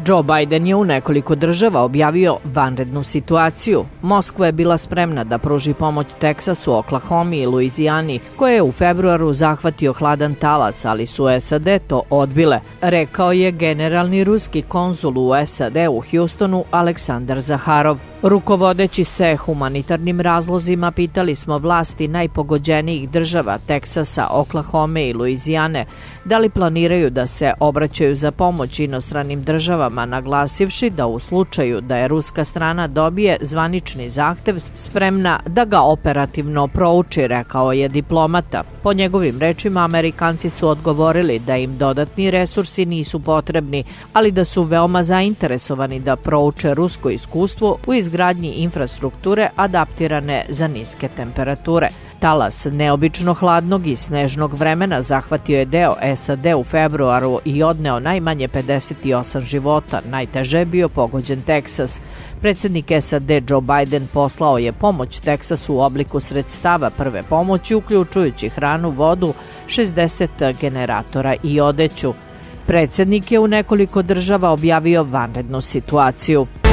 Joe Biden je u nekoliko država objavio vanrednu situaciju. Moskva je bila spremna da pruži pomoć Teksasu, Oklahomi i Luizijani, koje je u februaru zahvatio hladan talas, ali su SAD to odbile, rekao je generalni ruski konzul u SAD u Houstonu Aleksandar Zaharov. Rukovodeći se humanitarnim razlozima, pitali smo vlasti najpogođenijih država Teksasa, Oklahome i Luizijane da li planiraju da se obraćaju za pomoć inostranim državama, naglasivši da u slučaju da je ruska strana dobije zvanični zahtev spremna da ga operativno prouči, rekao je diplomata. Po njegovim rečima, Amerikanci su odgovorili da im dodatni resursi nisu potrebni, ali da su veoma zainteresovani da prouče rusko iskustvo u izgradnji infrastrukture adaptirane za niske temperature. Talas neobično hladnog i snežnog vremena zahvatio je deo SAD u februaru i odneo najmanje 58 života. Najteže je bio pogođen Teksas. Predsjednik SAD Joe Biden poslao je pomoć Teksasu u obliku sredstava prve pomoći, uključujući hranu, vodu, 60 generatora i odeću. Predsjednik je u nekoliko država objavio vanrednu situaciju.